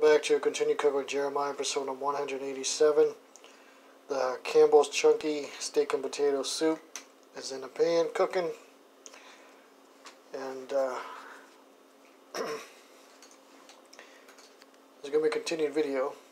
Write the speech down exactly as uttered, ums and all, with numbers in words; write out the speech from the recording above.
back to continue covering Jeremiah Persona one eighty-seven. The Campbell's Chunky Steak and Potato Soup is in the pan cooking. And uh, there's going to be a continued video.